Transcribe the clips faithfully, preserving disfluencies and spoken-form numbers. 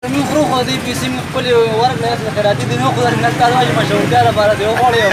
من خو خو دې پیسې مې خپلې ورکړې اصل خیراتي دي نو خو درنه کار واجب مشهورتیا لپاره دی وغواړې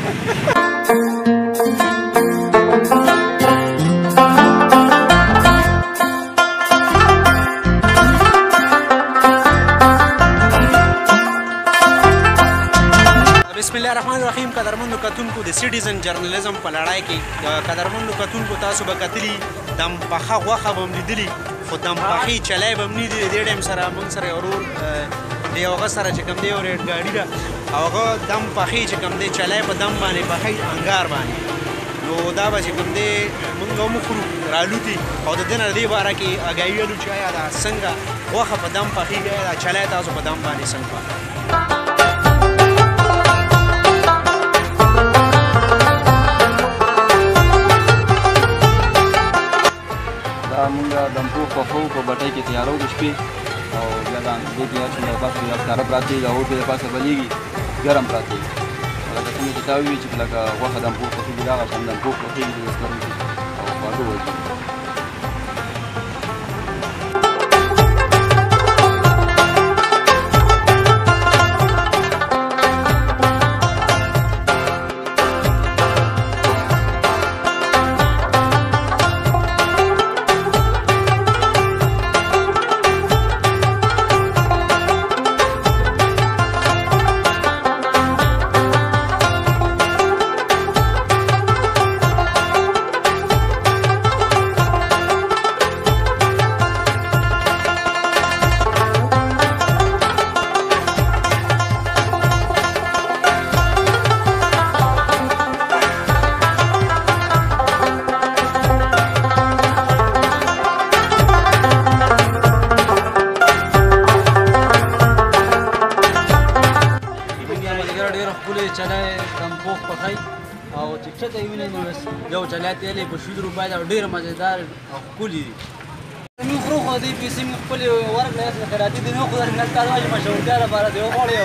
بسم الله الرحمن الرحیم. قدرمنو کتونکو د سټیزن جرنالیزم په لړۍ کې قدرمنو کتونکو تاسو به کتلي دم پخه غوښه به هم لیدلي خو دم پخې چلی به هم نه دي. د دې ټایم سره موږ سره یو ورور د یو هغه سره چې کوم دی یو ریډ ګاډي ده او هغه دم پخې چې کوم دی چلی په دم باندې پخې انګار باندې نو دا به چې کوم دی موږ هم وخورو رالوتي او د دې نه د دې باره کې اګاهي ولو چې آیا دا څنګه غوښه په دم پخېږي دا چلی تاسو په دم باندې څنګه پخوئ. مونږ دم پوخ پخوو په بټۍ کې تیارو د شپې او بیا دا دې کې چې د پاسه بیا ښکاره پراته دي د اور د پاسه بلیږي ګرم پراته دي لکه څنګه چې تا وویل چې لکه غوښه دم پوخ پخېږي دغه شان دم پوخ پخېږي د سترګو کې او خواږه وایي. چلی دم پوخ پخی او چې چته یې وینئ نو یو چلی تیلی په شل روپۍ ده او ډېر مزېدار او ښکلي دي. موږ خورو خو دې پیسې مې خپلې ورکړې اصل خیراتي دي نو خو درنه کار واجب مشهورتیا لپاره دی وغواړې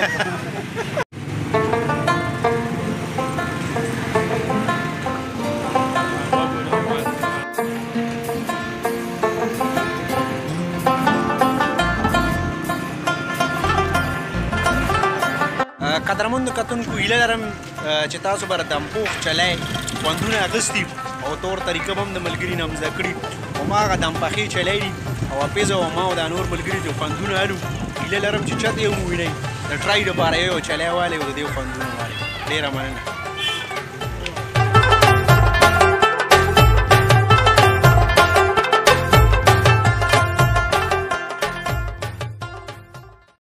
قدرمنو کتونکو هیله لرم چې تاسو به دم پوخ چلی خوندونه اخیستي او طور طریقه به هم د ملګري نه هم زده کړي هماغه دم پخې چلی دي او اپیزه او ما او دا نور ملګري چې خوندونه الو هیله لرم چې چاته یې ووینئ د ټرای دپاره یو چلی والی او د دې خوندونه والی. ډېره مننه.